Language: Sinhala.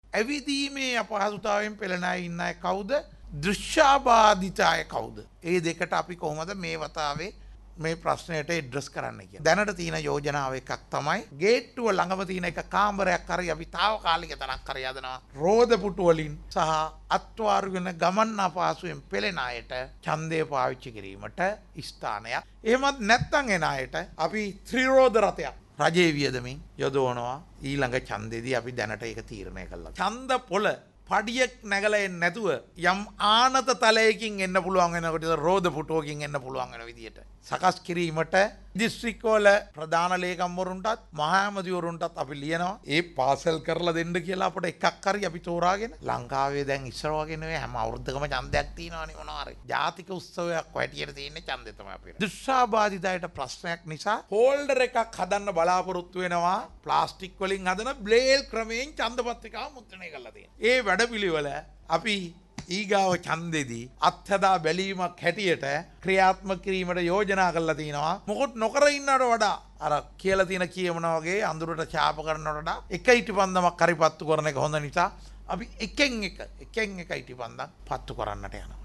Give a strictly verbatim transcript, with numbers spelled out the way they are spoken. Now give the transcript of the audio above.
ඇවිදීමේ අපහසුතාවයෙන් පෙළෙන අය ඉන්න අය කවුද? දෘශ්‍යාබාධිත අය කවුද? ඒ දෙකට අපි කොහොමද මේ වතාවේ මේ ප්‍රශ්නයට ඇඩ්‍රස් කරන්න කියලා. දැනට තියෙන යෝජනාව එකක් තමයි ගේට්ටුව ළඟම තියෙන එක කාමරයක් හරි අපි තාවකාලික තැනක් හරි හදනවා. රෝද පුටු වලින් සහ අත්වාරු වෙන ගමන් අපහසුයෙන් පෙළෙන අයට ඡන්දය පාවිච්චි කිරීමට ස්ථානයක්. එහෙමත් නැත්නම් එන අයට අපි ත්‍රිරෝද රථයක් රජයේ වියදමින් යොදවනවා. ඊළඟ ඡන්දෙදී අපි දැනට ඒක තීරණය කළා. ඡන්ද පොළ පඩියක් නැගලා එන්නේ නැතුව යම් ආනත තලයකින් එන්න පුළුවන් වෙනකොට රෝද පුටුවකින් එන්න පුළුවන් වෙන විදියට සකස් කිරීමට දිස්ත්‍රික්කවල ප්‍රධාන ලේකම්වරුන්ටත් මහා ඇමතිවරුන්ටත් අපි ලියනවා ඒ පාසල් කරලා දෙන්න කියලා අපිට එකක් හරි අපි තෝරාගෙන ලංකාවේ දැන් ඉස්සර වගේ නෙවෙයි හැම අවුරුද්දකම ඡන්දයක් තියෙනවනේ මොනවා හරි ජාතික උත්සවයක් හැටියට තියෙන ඡන්දය තමයි අපේ. දුෂ්පාදිතයට ප්‍රශ්නයක් නිසා හෝල්ඩර් එකක් හදන්න බලාපොරොත්තු වෙනවා ප්ලාස්ටික් වලින් හදන බ්ලේල් ක්‍රමයෙන් ඡන්ද පත්‍රිකාව මුද්‍රණය කරලා තියෙනවා. ඒ වැඩපිළිවෙල අපි ඊගාව ඡන්දෙදී අත්හදා බැලීමක් හැටියට ක්‍රියාත්මක කිරීමට යෝජනා කරලා තිනවා. මොකොත් නොකර ඉන්නවට වඩා අර කියලා තියෙන කියමන වගේ අඳුරට ඡාප කරනවට වඩා එක ඉටිපන්දමක් හරි පත්තු කරන එක හොඳ නිසා අපි එකෙන් එක එකෙන් එක ඉටිපන්දම් පත්තු කරන්නට යනවා.